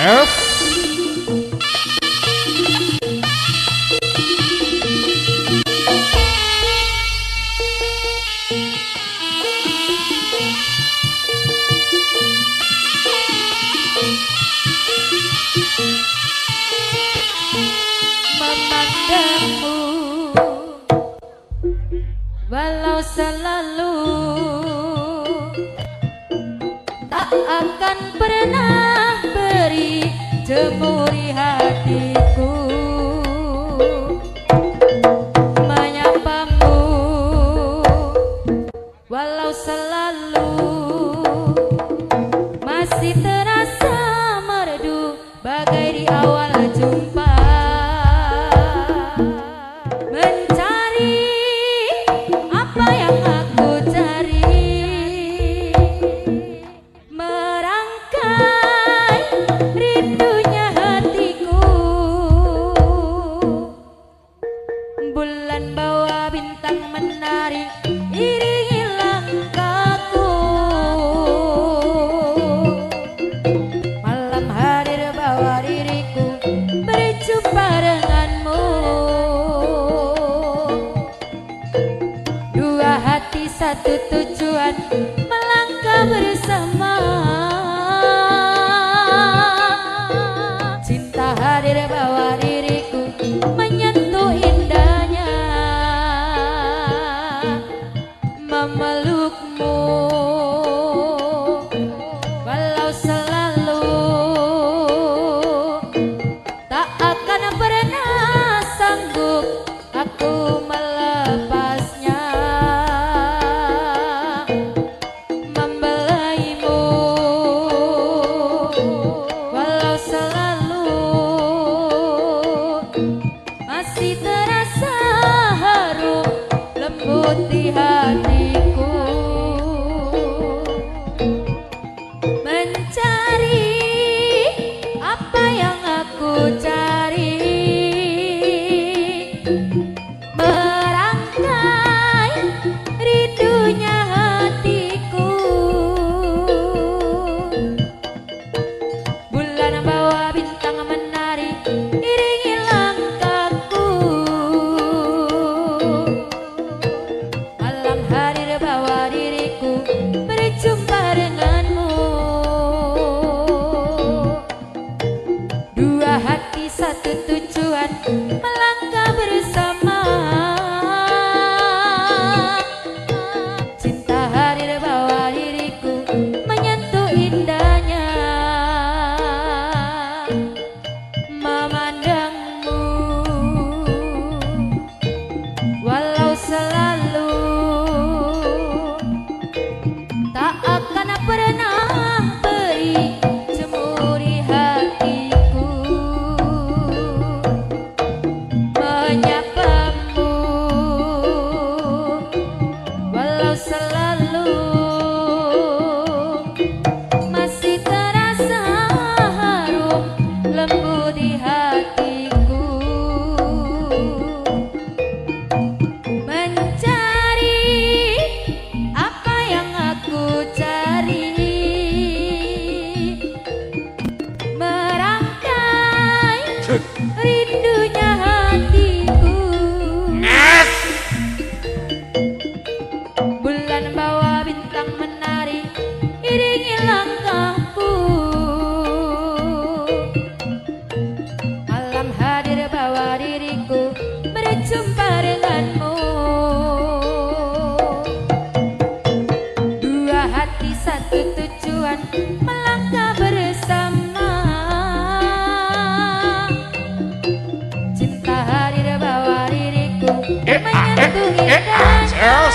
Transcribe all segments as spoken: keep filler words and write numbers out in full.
Memandangmu walau selalu tak akan pernah beri jemuri hatiku. Menyapamu walau selalu masih terasa merdu bagai di awal jumpa. Mencari apa yang aku cari, merangkai rindunya hatiku. Bulan bawa bintang menari, iringi langkahku. Malam hadir bawa diriku berjumpa denganmu. Dua hati satu tujuan melangkah bersama. Cinta hadir bawa diriku menyentuh indahnya, memelukmu walau selalu tak akan pernah sanggup aku melepasnya. Membelaimu walau selalu masih terasa harum lembut di hatiku. Mencari apa yang aku cari, merangkai rindunya hatiku. Bulan bawa bintang menari, iringi langkahku. Malam hadir bawa diriku berjumpa denganmu. Dua hati satu tujuan melangkah bersama. Cinta hadir bawa diriku menyentuh indahnya, memandangmu walau selalu tak akan pernah beri jemuri hatiku. Menyapamu walau selalu masih terasa harum lembut di hatiku. Mencari apa yang aku cari, merangkai rindunya hatiku. Bulan bawa bintang menari, iringi langkahku. Malam hadir bawa diriku berjumpa denganmu. Dua hati satu tujuan melangkah bersama. Cinta hadir bawa diriku menyentuh indahnya.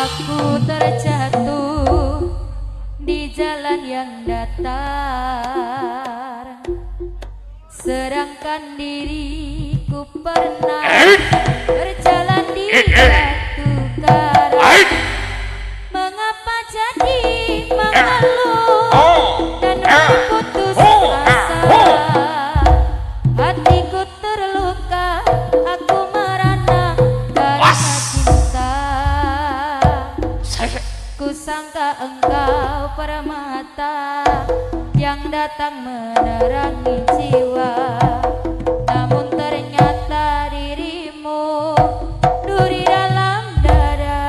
Aku terjatuh di jalan yang datar, sedangkan diriku pernah berjalan di batu karang. Mengapa jadi mengeluh dan berputus asa? Hatiku terluka, aku merana karena cinta. Kusangka engkau permata yang datang menerangi jiwa, namun ternyata dirimu duri dalam dada.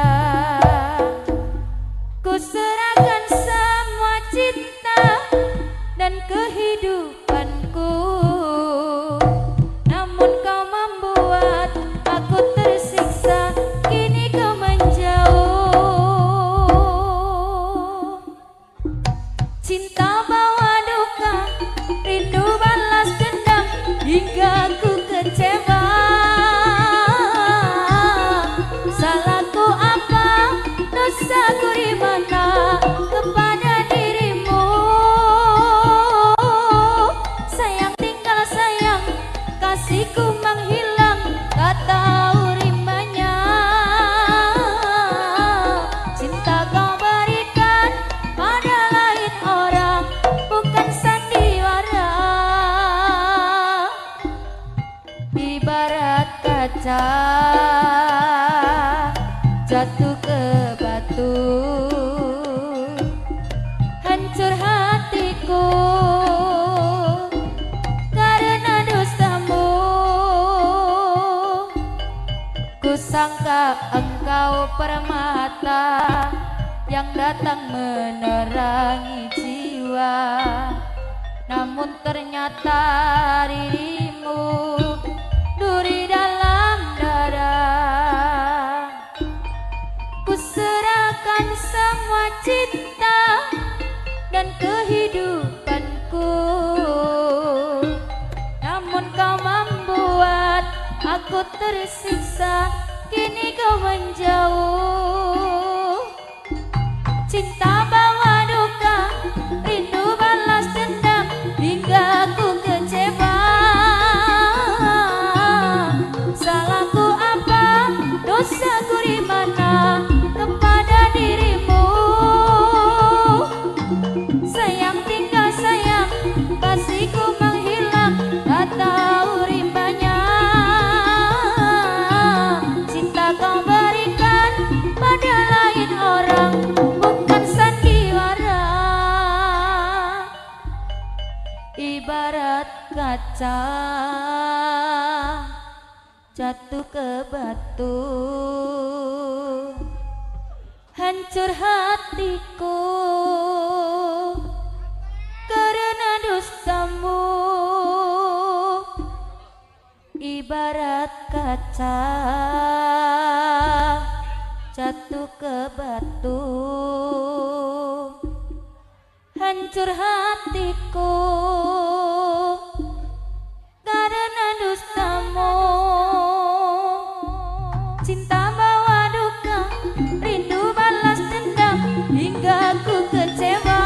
Kuserahkan semua cinta dan kehidupanku, namun kau membuat aku tersiksa. Kini kau menjauh. Cinta bawa duka, rindu balas dendam, hingga ku kecewa. Salahku apa, dosaku di mana kepada dirimu? Sayang tinggal sayang, kasihku menghilang, tak tahu rimbanya. Cinta kau berikan pada lain orang, bukan sandiwara. Ibarat kaca jatuh ke batu, hancur hatiku karena dosamu. Kusangka engkau permata yang datang menerangi jiwa, namun ternyata dirimu duri dalam dada. Kuserahkan semua cinta dan kehidupanku, namun kau membuat aku tersiksa. Kini kau menjauh. Cinta bawa duka, rindu balas dendam, hingga ku kecewa. Salahku apa, dosaku di mana kepada dirimu? Sayang tinggal sayang, kasihku menghilang, tak tahu rimbanya. Cinta kau berikan pada lain orang, bukan sandiwara. Ibarat kaca jatuh ke batu, hancur hatiku karena dustamu. Ibarat kaca jatuh ke batu, hancur hatiku karena dustamu. Cinta bawa duka, rindu balas dendam, hingga ku kecewa.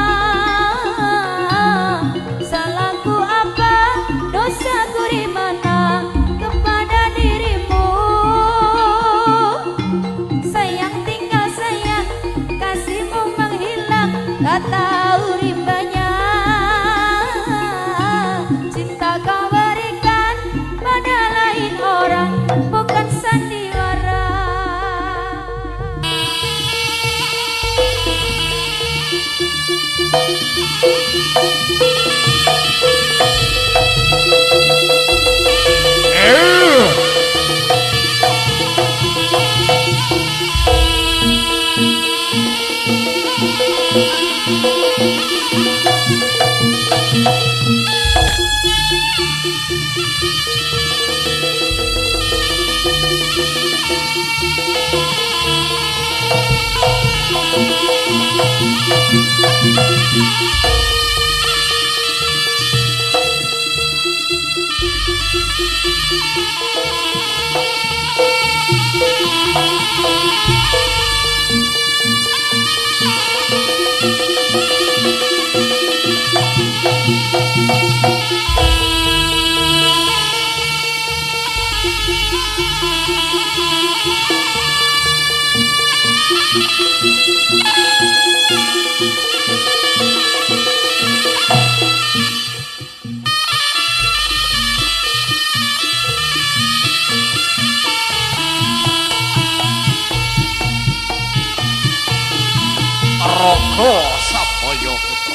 Salahku apa, dosaku di mana kepada dirimu? Sayang tinggal sayang, kasihmu menghilang, tak tahu rimbanya. Cinta kau berikan pada lain orang, bukan sandiwara. Raga Sabaya Putra.